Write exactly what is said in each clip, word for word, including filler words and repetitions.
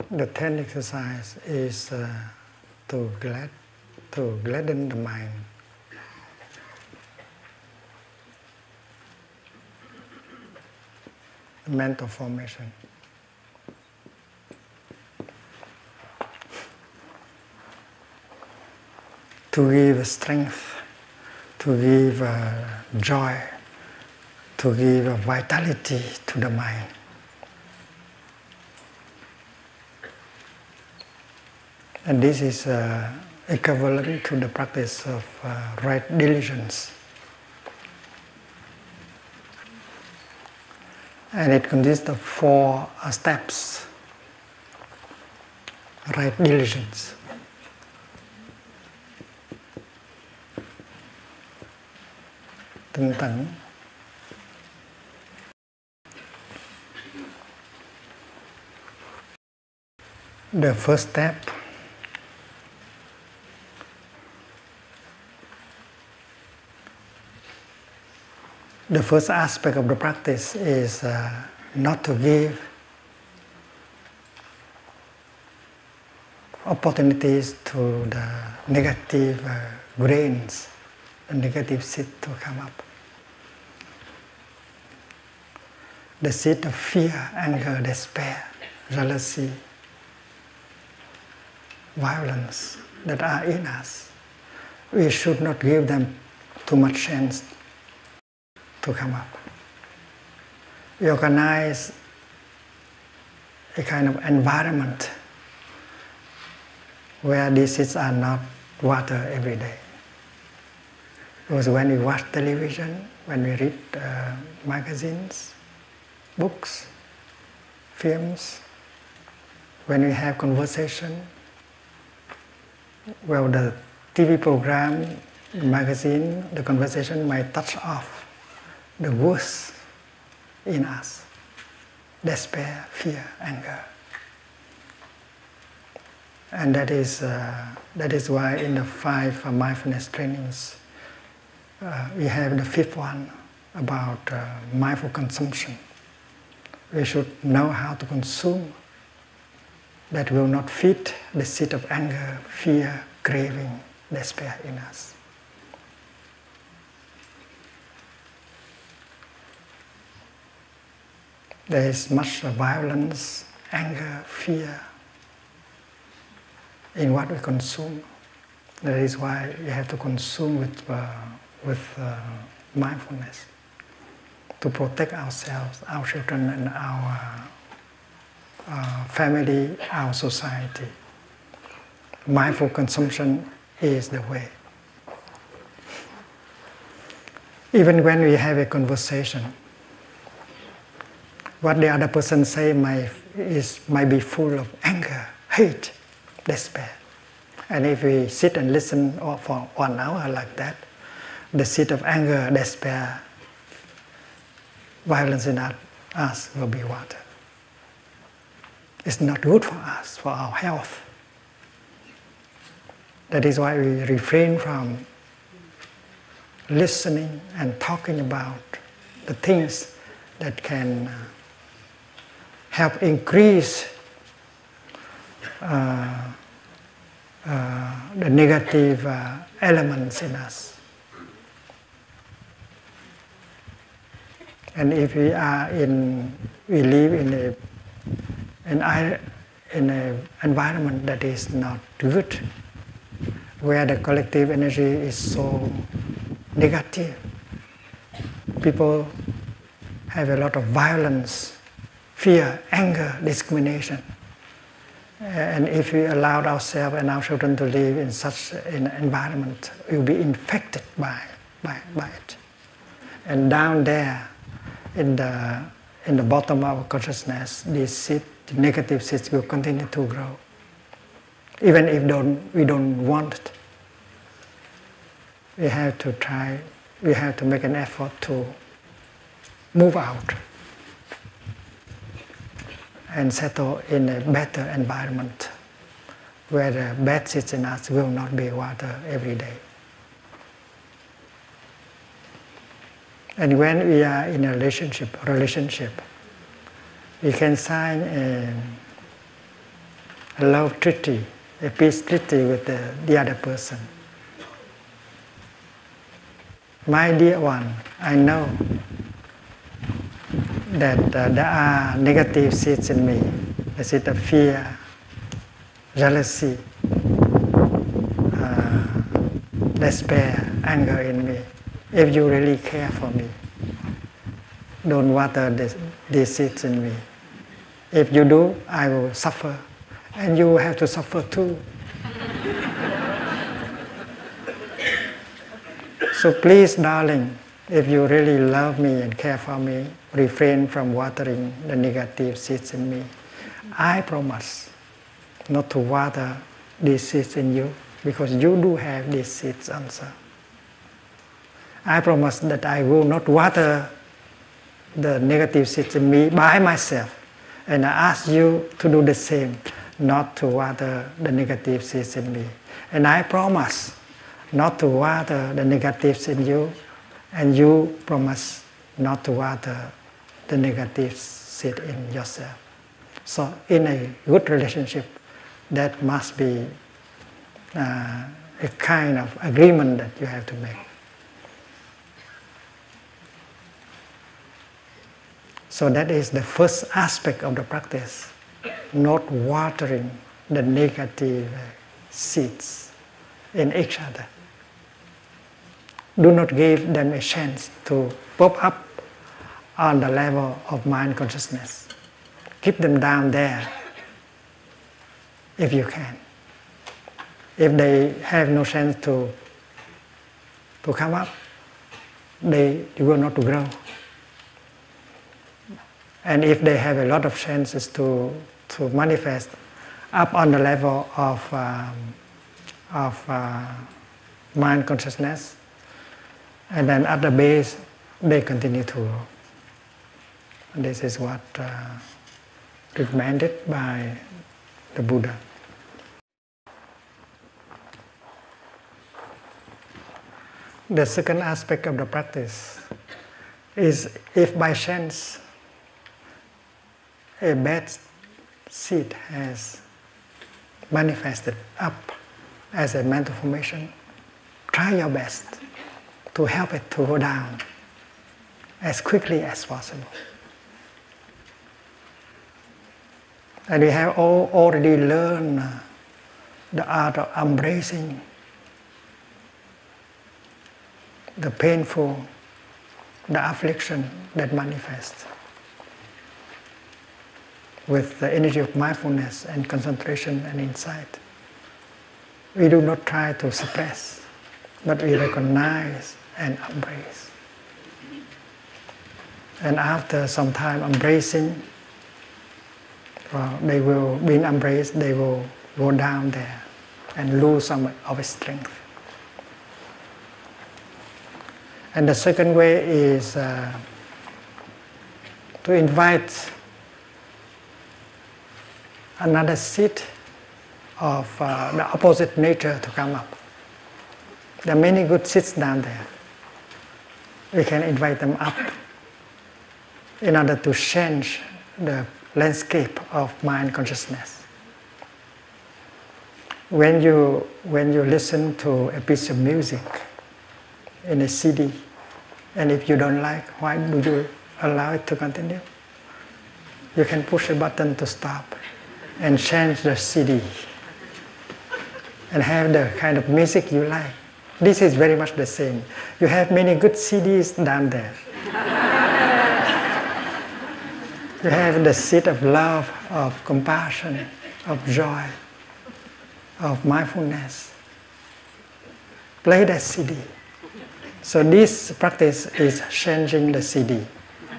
The tenth exercise is uh, to glad to gladden the mind. Mental formation. To give strength, to give uh, joy, to give uh, vitality to the mind. And this is uh, equivalent to the practice of uh, right diligence. And it consists of four uh, steps. Right diligence. Tinh tấn. The first step The first aspect of the practice is uh, not to give opportunities to the negative uh, grains, the negative seed to come up. The seed of fear, anger, despair, jealousy, violence that are in us. We should not give them too much chance to come up. We organize a kind of environment where these seeds are not watered every day. Because when we watch television, when we read uh, magazines, books, films, when we have conversation, well, the T V program, magazine, the conversation might touch off the worst in us: despair, fear, anger. And that is uh, that is why in the five uh, mindfulness trainings uh, we have the fifth one about uh, mindful consumption. We should know how to consume that will not feed the seed of anger, fear, craving, despair in us. There is much violence, anger, fear in what we consume. That is why we have to consume with, uh, with uh, mindfulness to protect ourselves, our children, and our uh, family, our society. Mindful consumption is the way. Even when we have a conversation, what the other person say might, is, might be full of anger, hate, despair. And if we sit and listen for one hour like that, the seed of anger, despair, violence in us will be watered. It's not good for us, for our health. That is why we refrain from listening and talking about the things that can uh, help increase uh, uh, the negative uh, elements in us. And if we are in, we live in a, an, in an environment that is not good, where the collective energy is so negative, people have a lot of violence, fear, anger, discrimination. And if we allowed ourselves and our children to live in such an environment, we will be infected by, by, by it. And down there, in the, in the bottom of our consciousness, these seeds, the negative seeds will continue to grow. Even if don't, we don't want it, we have to try, we have to make an effort to move out and settle in a better environment where the bad seeds in us will not be watered every day. And when we are in a relationship, relationship, we can sign a, a love treaty, a peace treaty with the, the other person. My dear one, I know that uh, there are negative seeds in me, the seed of fear, jealousy, uh, despair, anger in me. If you really care for me, don't water this, these seeds in me. If you do, I will suffer, and you will have to suffer too. So please, darling, if you really love me and care for me, refrain from watering the negative seeds in me. I promise not to water these seeds in you, because you do have these seeds also. I promise that I will not water the negative seeds in me by myself. And I ask you to do the same, not to water the negative seeds in me. And I promise not to water the negatives in you, and you promise not to water the negative seed in yourself. So in a good relationship, that must be uh, a kind of agreement that you have to make. So that is the first aspect of the practice, not watering the negative seeds in each other. Do not give them a chance to pop up on the level of mind consciousness. Keep them down there if you can. If they have no chance to, to come up, they will not grow. And if they have a lot of chances to, to manifest up on the level of, um, of uh, mind consciousness, and then at the base, they continue to grow. And this is what uh, recommended by the Buddha. The second aspect of the practice is if by chance a bad seed has manifested up as a mental formation, try your best to help it to go down as quickly as possible. And we have all already learned the art of embracing the painful, the affliction that manifests with the energy of mindfulness and concentration and insight. We do not try to suppress, but we recognize and embrace. And after some time embracing, well, they will, being embraced, they will go down there and lose some of its strength. And the second way is uh, to invite another seed of uh, the opposite nature to come up. There are many good seeds down there. We can invite them up in order to change the landscape of mind consciousness. When you, when you listen to a piece of music in a C D, and if you don't like, why do you allow it to continue? You can push a button to stop and change the C D and have the kind of music you like. This is very much the same. You have many good C Ds down there. You have the seed of love, of compassion, of joy, of mindfulness. Play that C D. So this practice is changing the C D.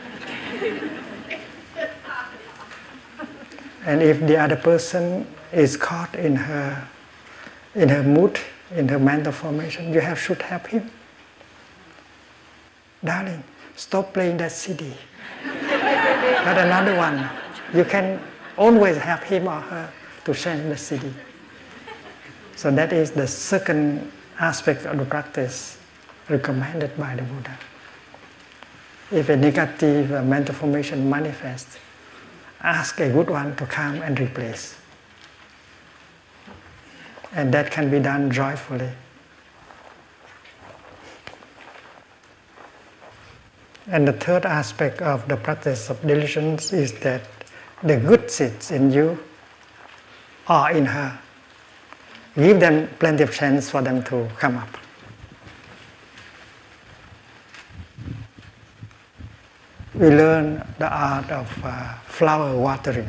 And if the other person is caught in her, in her mood, in her mental formation, you have should help him. Darling, stop playing that C D. But another one, you can always help him or her to change the C D. So that is the second aspect of the practice recommended by the Buddha. If a negative uh, mental formation manifests, ask a good one to come and replace. And that can be done joyfully. And the third aspect of the practice of diligence is that the good seeds in you or in her. Give them plenty of chance for them to come up. We learn the art of uh, flower watering.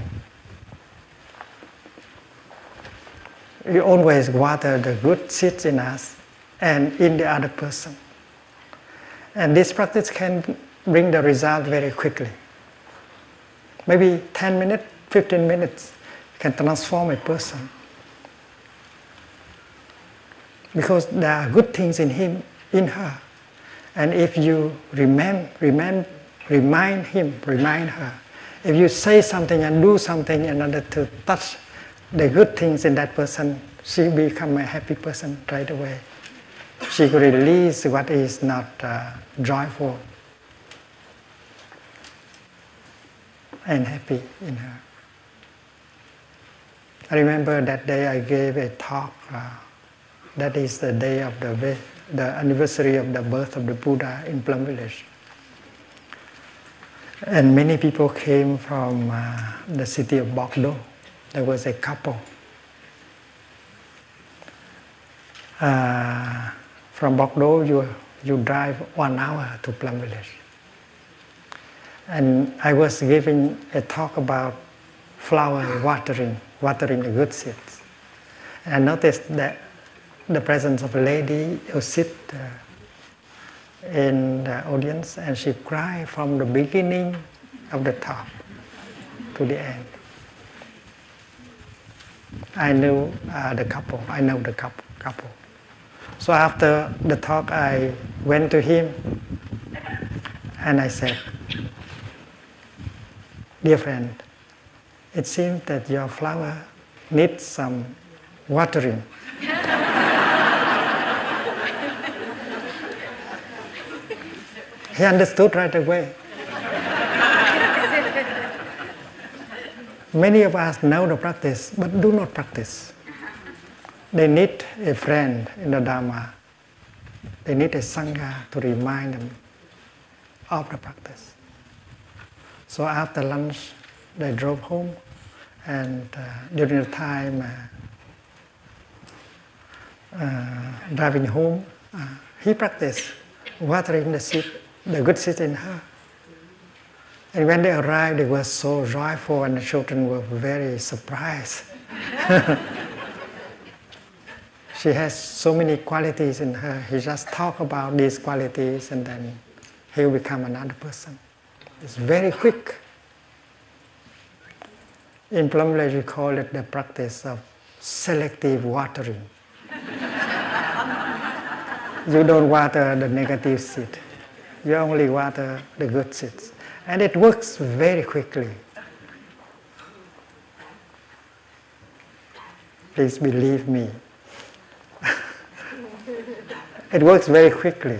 We always water the good seeds in us and in the other person. And this practice can bring the result very quickly. Maybe ten minutes, fifteen minutes can transform a person. Because there are good things in him, in her. And if you remember, remember, remind him, remind her, if you say something and do something in order to touch the good things in that person, she become a happy person right away. She could release what is not uh, joyful and happy in her. I remember that day I gave a talk. Uh, that is the day of the the anniversary of the birth of the Buddha in Plum Village. And many people came from uh, the city of Bordeaux. There was a couple. Uh, from Bordeaux, you, you drive one hour to Plum Village. And I was giving a talk about flower watering, watering the good seeds. And I noticed that the presence of a lady who sit uh, in the audience, and she cried from the beginning of the talk to the end. I knew uh, the couple. I know the couple. couple. So after the talk, I went to him and I said, "Dear friend, it seems that your flower needs some watering." He understood right away. Many of us know the practice, but do not practice. They need a friend in the Dharma. They need a Sangha to remind them of the practice. So after lunch, they drove home, and uh, during the time uh, uh, driving home, uh, he practiced watering the seed, the good seed in her. And when they arrived, they were so joyful, and the children were very surprised. She has so many qualities in her. He just talk about these qualities, and then he will become another person. It's very quick. In Plum Village, we call it the practice of selective watering. You don't water the negative seed. You only water the good seeds. And it works very quickly. Please believe me. It works very quickly.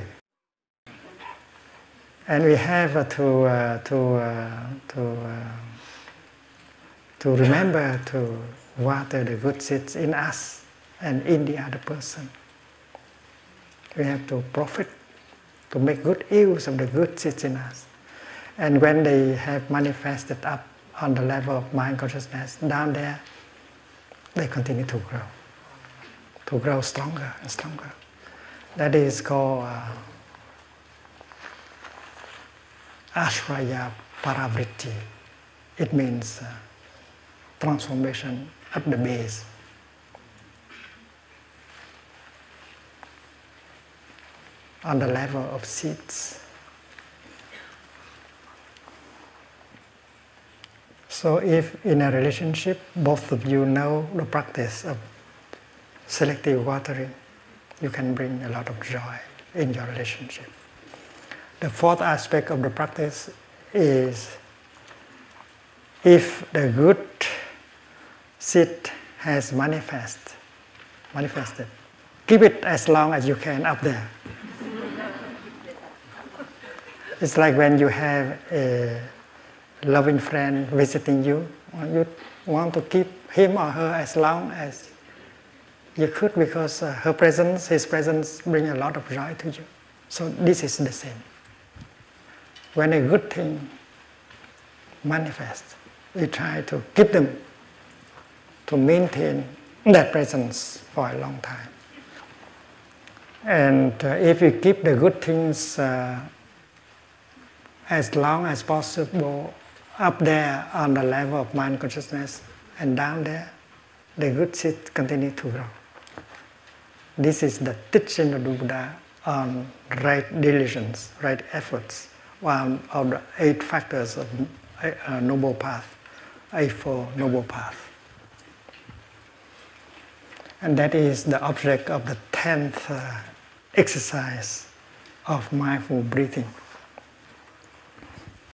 And we have to, uh, to, uh, to, uh, to remember to water the good seeds in us and in the other person. We have to profit, to make good use of the good seeds in us. And when they have manifested up on the level of mind consciousness, down there, they continue to grow, to grow stronger and stronger. That is called uh, Ashraya Paravritti. It means uh, transformation at the base. On the level of seeds. So if in a relationship, both of you know the practice of selective watering, you can bring a lot of joy in your relationship. The fourth aspect of the practice is if the good seed has manifest, manifested, keep it as long as you can up there. It's like when you have a loving friend visiting you, you want to keep him or her as long as You could because uh, her presence, his presence bring a lot of joy to you. So this is the same. When a good thing manifests, we try to keep them, to maintain that presence for a long time. And uh, if we keep the good things uh, as long as possible up there on the level of mind consciousness and down there, the good seeds continue to grow. This is the teaching of the Buddha on right diligence, right efforts, one of the eight factors of a noble path, eightfold noble path. And that is the object of the tenth uh, exercise of mindful breathing.